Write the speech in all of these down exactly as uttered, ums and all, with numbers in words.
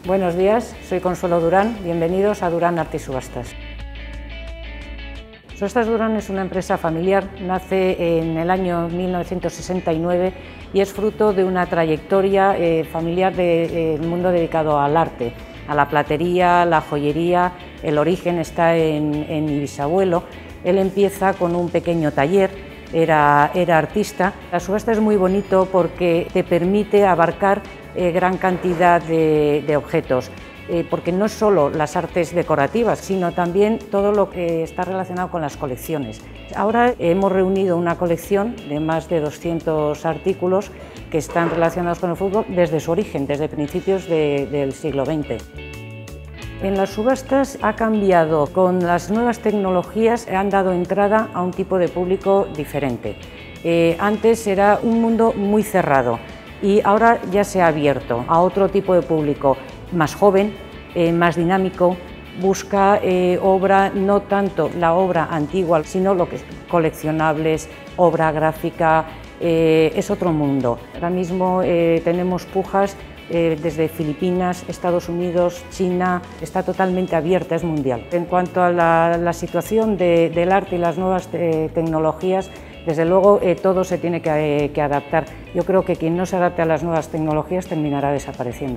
Buenos días, soy Consuelo Durán, bienvenidos a Durán Arte y Subastas. Subastas Durán es una empresa familiar, nace en el año mil novecientos sesenta y nueve y es fruto de una trayectoria eh, familiar del de, eh, mundo dedicado al arte, a la platería, la joyería. El origen está en, en mi bisabuelo. Él empieza con un pequeño taller, era, era artista. La subasta es muy bonito porque te permite abarcar eh, gran cantidad de, de objetos. Eh, porque no es solo las artes decorativas, sino también todo lo que está relacionado con las colecciones. Ahora hemos reunido una colección de más de doscientos artículos que están relacionados con el fútbol desde su origen, desde principios de, del siglo veinte. En las subastas ha cambiado, con las nuevas tecnologías han dado entrada a un tipo de público diferente. Eh, antes era un mundo muy cerrado y ahora ya se ha abierto a otro tipo de público más joven, eh, más dinámico, busca eh, obra, no tanto la obra antigua, sino lo que es coleccionables, obra gráfica, eh, es otro mundo. Ahora mismo eh, tenemos pujas eh, desde Filipinas, Estados Unidos, China, está totalmente abierta, es mundial. En cuanto a la, la situación de, del arte y las nuevas eh, tecnologías, desde luego eh, todo se tiene que, eh, que adaptar. Yo creo que quien no se adapte a las nuevas tecnologías terminará desapareciendo.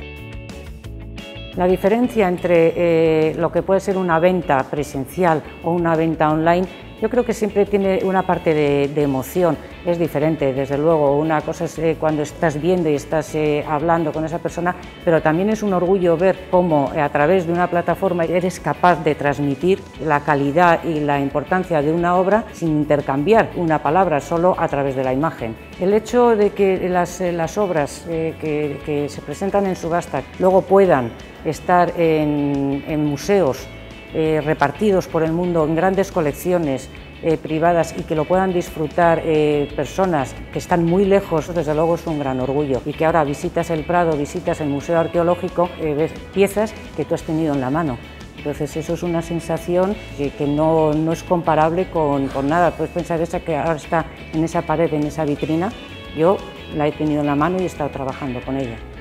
La diferencia entre eh, lo que puede ser una venta presencial o una venta online, yo creo que siempre tiene una parte de, de emoción, es diferente, desde luego. Una cosa es eh, cuando estás viendo y estás eh, hablando con esa persona, pero también es un orgullo ver cómo eh, a través de una plataforma eres capaz de transmitir la calidad y la importancia de una obra sin intercambiar una palabra, solo a través de la imagen. El hecho de que las, eh, las obras eh, que, que se presentan en subasta luego puedan estar en, en museos eh, repartidos por el mundo en grandes colecciones eh, privadas y que lo puedan disfrutar eh, personas que están muy lejos, desde luego es un gran orgullo. Y que ahora visitas el Prado, visitas el Museo Arqueológico, eh, ves piezas que tú has tenido en la mano. Entonces eso es una sensación que, que no, no es comparable con, con nada. Puedes pensar esa que ahora está en esa pared, en esa vitrina, yo la he tenido en la mano y he estado trabajando con ella.